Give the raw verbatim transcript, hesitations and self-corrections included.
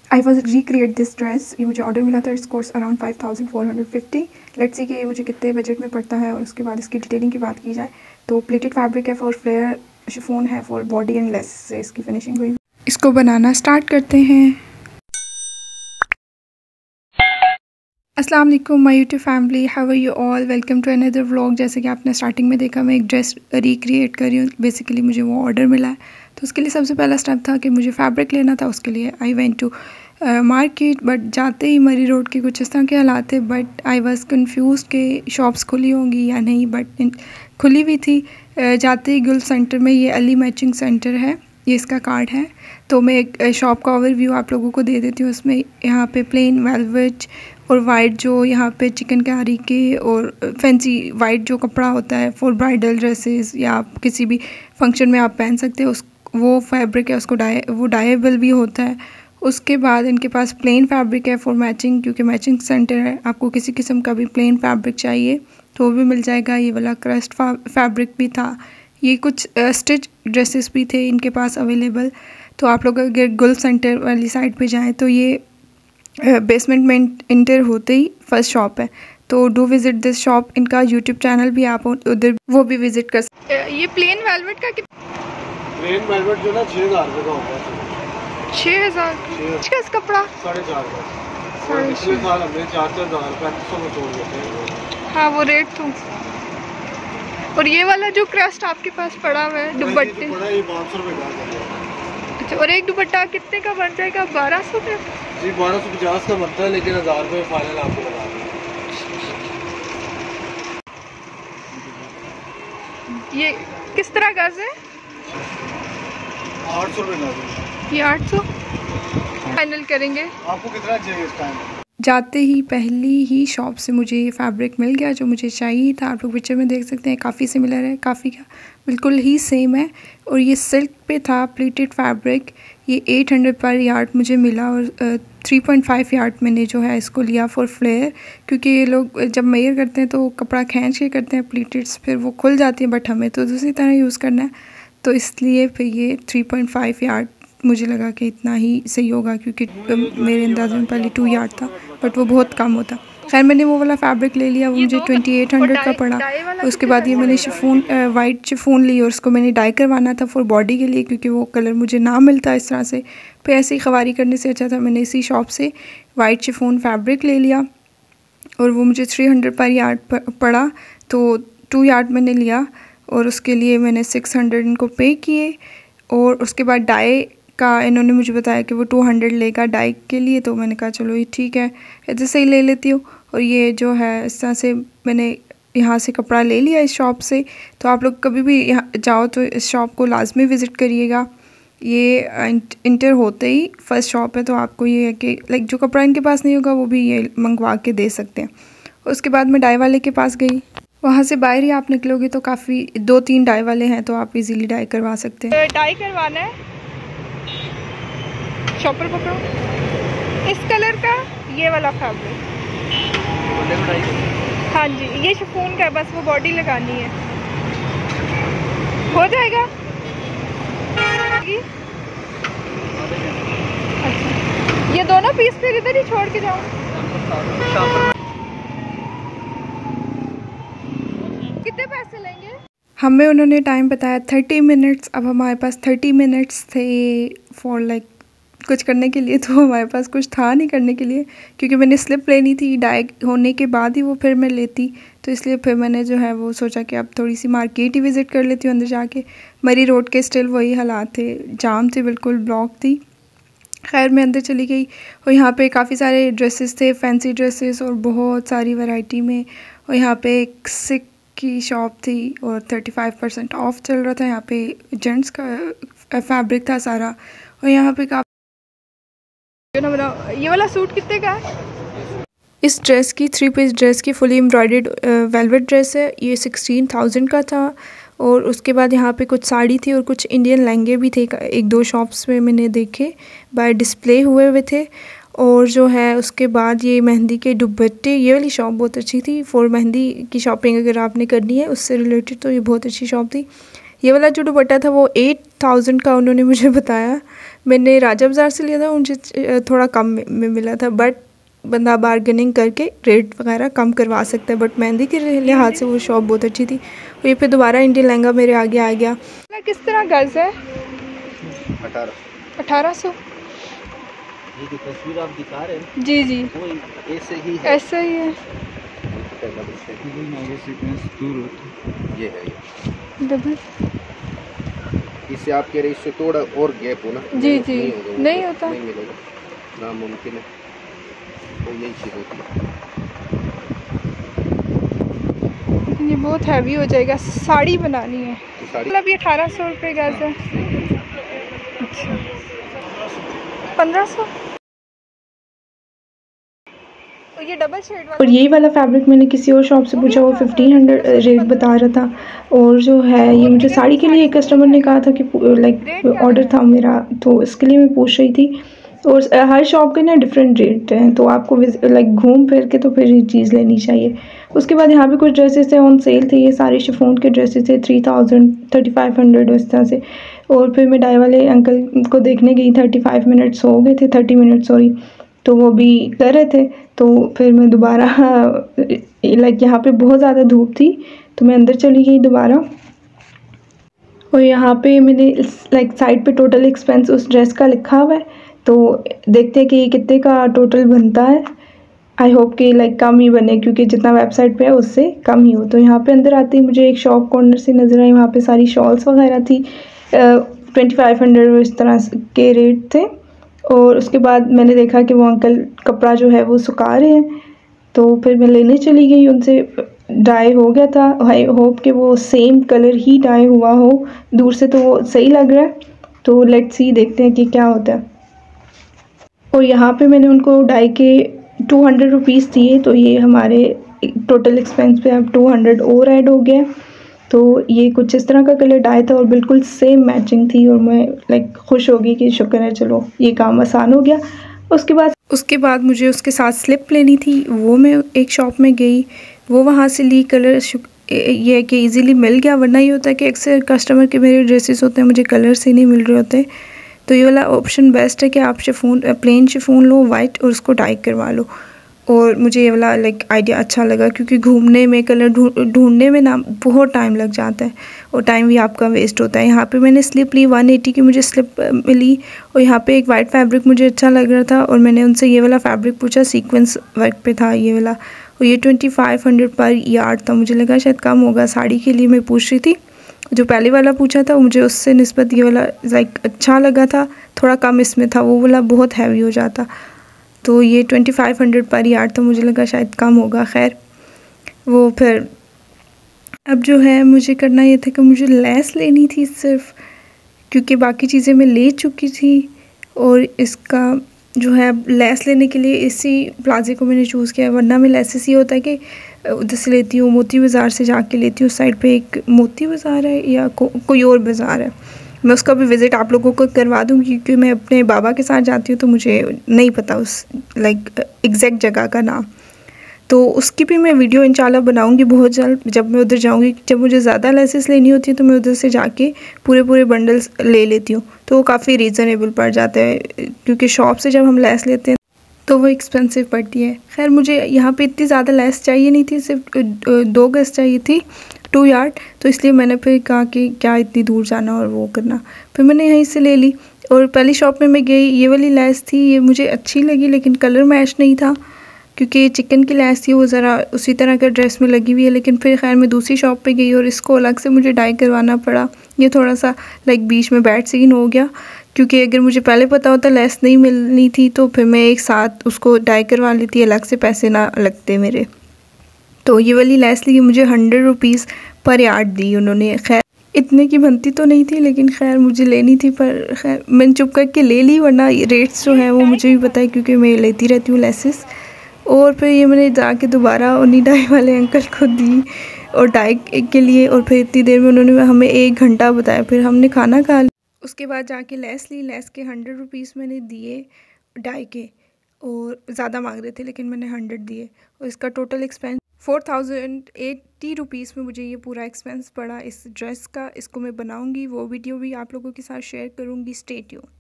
I was recreate this dress. ये मुझे order मिला था, इट्स कोर्स around five thousand four hundred fifty. Let's see कि ये मुझे कितने बजट में पड़ता है। और उसके बाद इसकी डिटेलिंग की बात की जाए तो प्लेटेड फैब्रिक है फॉर फ्लेयर, शिफॉन है फॉर बॉडी एंड लेस से इसकी फिनिशिंग हुई। इसको बनाना स्टार्ट करते हैं। अस्सलाम वालेकुम my YouTube family, how are you all, welcome to another vlog. जैसे कि आपने स्टार्टिंग में देखा, मैं एक ड्रेस रिक्रिएट कर रही हूँ। बेसिकली मुझे वो ऑर्डर मिला है, तो उसके लिए सबसे पहला स्टेप था कि मुझे फैब्रिक लेना था। उसके लिए I went to market, but जाते ही मरी रोड के कुछ इस तरह के हालात थे। बट आई वाज कंफ्यूज कि शॉप्स खुली होंगी या नहीं, बट खुली हुई थी। uh, जाते ही गुल्फ सेंटर में, ये अली मैचिंग सेंटर है, ये इसका कार्ड है। तो मैं एक शॉप का ओवरव्यू आप लोगों को दे देती हूँ। उसमें यहाँ पे प्लेन वेलवेट और वाइट जो यहाँ पे चिकनकारी के और फैंसी वाइट जो कपड़ा होता है फॉर ब्राइडल ड्रेसेस या आप किसी भी फंक्शन में आप पहन सकते हो, उस वो फैब्रिक है। उसको डाई वो डाइएबल भी होता है। उसके बाद इनके पास प्लेन फैब्रिक है फॉर मैचिंग, क्योंकि मैचिंग सेंटर है। आपको किसी किस्म का भी प्लेन फैब्रिक चाहिए तो वो भी मिल जाएगा। ये वाला क्रस्ट फैब्रिक भी था। ये कुछ स्टिच ड्रेसेस भी थे इनके पास अवेलेबल। तो आप लोग अगर गुल्फ सेंटर वाली साइड पे जाएं तो ये बेसमेंट में इंटर होते ही फर्स्ट शॉप है। तो डू विज़िट दिस शॉप। इनका यूट्यूब चैनल भी आप उधर वो भी विज़िट कर सकते हैं। ये प्लेन वेलवेट का कि प्लेन वेलवेट जो ना छः हज़ार रुपये का होता है। छः हज़ार का इस कपड़ा साढ़े चार का। पिछले साल हमने चार चार हज़ार पैंतीस सौ में छोड़ देते हैं। हाँ वो रेट तो। और ये वाला जो क्रस्ट आपके पास पड़ा हुआ है दुपट्टे, ये पाँच सौ रुपये का। अच्छा, और एक दुपट्टा कितने का बन जाएगा? बारह सौ का जी, बारह सौ पचास का बनता है, लेकिन हज़ार रुपये फाइनल आपको लगा दें। ये किस तरह गज है? आठ सौ रुपये गज। ये आठ सौ फाइनल करेंगे। आपको कितना चाहिए इस टाइम? जाते ही पहली ही शॉप से मुझे ये फैब्रिक मिल गया जो मुझे चाहिए था। आप लोग पिक्चर में देख सकते हैं, काफ़ी सिमिलर है, काफ़ी क्या बिल्कुल ही सेम है। और ये सिल्क पे था, प्लीटेड फैब्रिक। ये एट हंड्रेड पर यार्ड मुझे मिला और थ्री पॉइंट फाइव यार्ड मैंने जो है इसको लिया फॉर फ्लेयर, क्योंकि ये लोग जब मेयर करते हैं तो कपड़ा खींच के करते हैं प्लीटेड्स, फिर वो खुल जाती है। बट हमें तो दूसरी तरह यूज़ करना है, तो इसलिए फिर ये थ्री पॉइंट फाइव यार्ड मुझे लगा कि इतना ही सही होगा, क्योंकि मेरे अंदाज़े में पहले टू यार्ड था, बट वो बहुत कम होता। खैर मैंने वो वाला फैब्रिक ले लिया, वो मुझे ट्वेंटी एट हंड्रेड का पड़ा। उसके बाद ये मैंने शिफॉन वाइट शिफॉन ली और उसको मैंने डाई करवाना था फॉर बॉडी के लिए, क्योंकि वो कलर मुझे ना मिलता इस तरह से। फिर ऐसे ही ख़वारी करने से अच्छा था मैंने इसी शॉप से वाइट शिफॉन फैब्रिक ले लिया और वो मुझे थ्री हंड्रेड पर यार्ड पड़ा। तो टू यार्ड मैंने लिया और उसके लिए मैंने सिक्स हंड्रेड इनको पे किए। और उसके बाद डाई का इन्होंने मुझे बताया कि वो टू हंड्रेड लेगा डाई के लिए, तो मैंने कहा चलो ये ठीक है, ऐसे से ही ले लेती हूँ। और ये जो है इस तरह से मैंने यहाँ से कपड़ा ले लिया इस शॉप से। तो आप लोग कभी भी यहाँ जाओ तो इस शॉप को लाजमी विज़िट करिएगा। ये इंटर होते ही फर्स्ट शॉप है, तो आपको ये है कि लाइक जो कपड़ा इनके पास नहीं होगा वो भी ये मंगवा के दे सकते हैं। उसके बाद मैं डाई वाले के पास गई। वहाँ से बाहर ही आप निकलोगे तो काफ़ी दो तीन डाई वाले हैं, तो आप इजीली डाई करवा सकते हैं। डाई करवाना है, शॉपर पकड़ो, इस कलर का ये वाला फैब्रिक। हाँ जी, ये शिफॉन का है, बस वो बॉडी लगानी है, हो जाएगा। अच्छा, ये दोनों पीस फिर इधर ही छोड़ के जाओ। कितने पैसे लेंगे? हमें उन्होंने टाइम बताया थर्टी मिनट्स। अब हमारे पास थर्टी मिनट्स थे फॉर लाइक कुछ करने के लिए, तो हमारे पास कुछ था नहीं करने के लिए, क्योंकि मैंने स्लिप लेनी थी डाई होने के बाद ही वो फिर मैं लेती। तो इसलिए फिर मैंने जो है वो सोचा कि अब थोड़ी सी मार्केट ही विज़िट कर लेती हूँ अंदर जाके। मरी रोड के स्टिल वही हालात थे, जाम थे, बिल्कुल ब्लॉक थी। खैर मैं अंदर चली गई और यहाँ पे काफ़ी सारे ड्रेसेस थे, फैंसी ड्रेसेस और बहुत सारी वैरायटी में। और यहाँ पे एक सिक की शॉप थी और थर्टी फाइव परसेंट ऑफ चल रहा था। यहाँ पे जेंट्स का फैब्रिक था सारा। और यहाँ पे काफ़ी ये वाला सूट कितने का है? इस ड्रेस की थ्री पीस ड्रेस की फुली एम्ब्रॉयडर्ड वेलवेट ड्रेस है, ये सिक्सटीन थाउजेंड का था। और उसके बाद यहाँ पे कुछ साड़ी थी और कुछ इंडियन लहंगे भी थे, एक दो शॉप्स में मैंने देखे, बाय डिस्प्ले हुए हुए थे। और जो है उसके बाद ये मेहंदी के दुपट्टे, ये वाली शॉप बहुत अच्छी थी फॉर मेहंदी की शॉपिंग अगर आपने करनी है उससे रिलेटेड, तो ये बहुत अच्छी शॉप थी। ये वाला जो दुपट्टा था वो एट थाउजेंड का उन्होंने मुझे बताया, मैंने राजा बाज़ार से लिया था, मुझे थोड़ा कम में मिला था, बट बंदा बार्गेनिंग करके रेट वगैरह कम करवा सकता है। बट मेहंदी के लिहाज से वो शॉप बहुत अच्छी थी। और ये फिर दोबारा इंडियन लहंगा मेरे आगे आ गया। किस तरह गज है? अठारह अठारह सौ। ये जो तस्वीर आप दिखा रहे हैं जी जी वो ऐसे ही है, ऐसा ही है। ये है डबल इससे आप कह रहे इससे थोड़ा और गैप हो ना? जी जी नहीं होगा, नहीं होता, नहीं मिलेगा, नामुमकिन है। तो यही चीज़ होती है। ये बहुत हैवी हो जाएगा, साड़ी बनानी है। साड़ी मतलब ये अठारह सौ रुपये गज है। अच्छा पंद्रह सौ। और ये डबल शेड वाला, और यही वाला फैब्रिक मैंने किसी और शॉप से पूछा, वो फिफ्टीन हंड्रेड रेट बता रहा था। और जो है ये मुझे साड़ी के लिए एक कस्टमर ने कहा था कि लाइक ऑर्डर था मेरा, तो इसके लिए मैं पूछ रही थी। और हर शॉप के ना डिफरेंट रेट हैं, तो आपको लाइक घूम फिर के तो फिर ये चीज़ लेनी चाहिए। उसके बाद यहाँ पे कुछ ड्रेसेस थे ऑन सेल थे, ये सारे शिफॉन के ड्रेसेस थे, three thousand thirty five hundred इस तरह से। और फिर मैं डाई वाले अंकल को देखने गई, थर्टी फाइव मिनट्स हो गए थे, थर्टी मिनट सॉरी, तो वो भी कर रहे थे। तो फिर मैं दोबारा लाइक यहाँ पे बहुत ज़्यादा धूप थी तो मैं अंदर चली गई दोबारा। और यहाँ पे मैंने लाइक साइड पे टोटल एक्सपेंस उस ड्रेस का लिखा हुआ है, तो देखते हैं कि ये कितने का टोटल बनता है। आई होप कि लाइक कम ही बने, क्योंकि जितना वेबसाइट पे है उससे कम ही हो। तो यहाँ पे अंदर आते ही मुझे एक शॉप कॉर्नर से नज़र आई, वहाँ पे सारी शॉल्स वगैरह थी, ट्वेंटी फाइव हंड्रेड इस तरह के रेट थे। और उसके बाद मैंने देखा कि वो अंकल कपड़ा जो है वो सुखा रहे हैं, तो फिर मैं लेने चली गई उनसे। डाई हो गया था, आई होप कि वो सेम कलर ही डाई हुआ हो, दूर से तो वो सही लग रहा है, तो लेट्स सी देखते हैं कि क्या होता है। और यहाँ पे मैंने उनको डाई के टू हंड्रेड रुपीज़ दिए, तो ये हमारे टोटल एक्सपेंस पे अब टू हंड्रेड और ऐड हो गया। तो ये कुछ इस तरह का कलर डाई था और बिल्कुल सेम मैचिंग थी, और मैं लाइक खुश हो गई कि शुक्र है चलो ये काम आसान हो गया। उसके बाद उसके बाद मुझे उसके साथ स्लिप लेनी थी, वो मैं एक शॉप में गई, वो वहाँ से ली। कलर ये है कि इजीली मिल गया, वरना ये होता है कि अक्सर कस्टमर के मेरे ड्रेसेस होते हैं मुझे कलर से नहीं मिल रहे होते। तो ये वाला ऑप्शन बेस्ट है कि आप शिफॉन प्लेन शिफॉन लो वाइट और उसको डाई करवा लो। और मुझे ये वाला लाइक आइडिया अच्छा लगा, क्योंकि घूमने में कलर ढूंढने में ना बहुत टाइम लग जाता है और टाइम भी आपका वेस्ट होता है। यहाँ पे मैंने स्लिप ली, वन एटी की मुझे स्लिप मिली, और यहाँ पे एक वाइट फैब्रिक मुझे अच्छा लग रहा था, और मैंने उनसे ये वाला फैब्रिक पूछा, सीक्वेंस वर्क पे था ये वाला, और ये twenty five hundred per yard था। मुझे लगा शायद कम होगा, साड़ी के लिए मैं पूछ रही थी। जो पहले वाला पूछा था मुझे उससे निस्बत ये वाला लाइक अच्छा लगा था, थोड़ा कम इसमें था, वो वाला बहुत हैवी हो जाता। तो ये twenty five hundred per yard था, मुझे लगा शायद कम होगा। खैर वो फिर अब जो है मुझे करना ये था कि मुझे लेस लेनी थी सिर्फ, क्योंकि बाकी चीज़ें मैं ले चुकी थी। और इसका जो है लेस लेने के लिए इसी प्लाजे को मैंने चूज़ किया, वरना मैं लेसेस ये होता है कि उधर से लेती हूँ, मोती बाज़ार से जाके लेती हूँ। उस साइड पे एक मोती बाज़ार है या को, कोई और बाज़ार है, मैं उसका भी विज़िट आप लोगों को करवा दूँगी, क्योंकि मैं अपने बाबा के साथ जाती हूँ तो मुझे नहीं पता उस लाइक एग्जैक्ट जगह का नाम। तो उसकी भी मैं वीडियो इंशाल्लाह बनाऊँगी बहुत जल्द, जब मैं उधर जाऊँगी। जब मुझे ज़्यादा लेसेस लेनी होती है तो मैं उधर से जाके पूरे पूरे बंडल्स ले लेती हूँ, तो वो काफ़ी रीज़नेबल पड़ जाता है, क्योंकि शॉप से जब हम लेस लेते हैं तो वो एक्सपेंसिव पड़ती है। खैर मुझे यहाँ पे इतनी ज़्यादा लेस चाहिए नहीं थी, सिर्फ दो गज चाहिए थी, टू यार्ड, तो इसलिए मैंने फिर कहा कि क्या इतनी दूर जाना और वो करना, फिर मैंने यहीं से ले ली। और पहली शॉप में मैं गई, ये वाली लेस थी, ये मुझे अच्छी लगी, लेकिन कलर मैच नहीं था, क्योंकि चिकन की लेस थी, वो ज़रा उसी तरह का ड्रेस में लगी हुई है। लेकिन फिर खैर मैं दूसरी शॉप पे गई और इसको अलग से मुझे डाई करवाना पड़ा। ये थोड़ा सा लाइक बीच में बैड सीन हो गया, क्योंकि अगर मुझे पहले पता होता लेस नहीं मिलनी थी तो फिर मैं एक साथ उसको डाई करवा लेती, अलग से पैसे ना लगते मेरे। तो ये वाली लेस ली, मुझे हंड्रेड रुपीज़ पर यार्ड दी उन्होंने। खैर इतने की बनती तो नहीं थी, लेकिन खैर मुझे लेनी थी, पर खैर मैंने चुप करके ले ली, वरना रेट्स जो हैं वो मुझे भी पता है, क्योंकि मैं लेती रहती हूँ लेसेस। और फिर ये मैंने जाके दोबारा उन्हीं डाई वाले अंकल को दी और डाई के लिए, और फिर इतनी देर में उन्होंने हमें एक घंटा बताया, फिर हमने खाना खा लिया। उसके बाद जाके लेस ली, लेस के हंड्रेड रुपीज़ मैंने दिए डाई के, और ज़्यादा मांग रहे थे लेकिन मैंने हंड्रेड दिए, और इसका total expense four thousand eighty rupees में मुझे ये पूरा एक्सपेंस पड़ा इस ड्रेस का। इसको मैं बनाऊंगी, वो वीडियो भी आप लोगों के साथ शेयर करूंगी। Stay tuned.